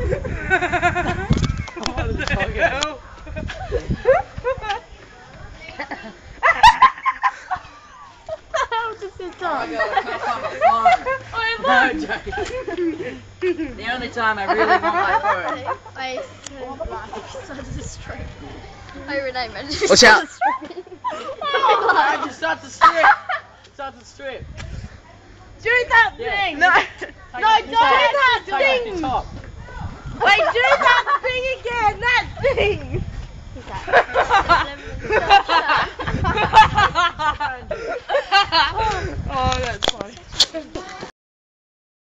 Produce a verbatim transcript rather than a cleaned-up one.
The only time I really want my phone. I started to strip. I rename it. Watch out! I just start to strip. Start to strip. Do that Yeah. thing! No, no, do that thing! Top. Wait, do that thing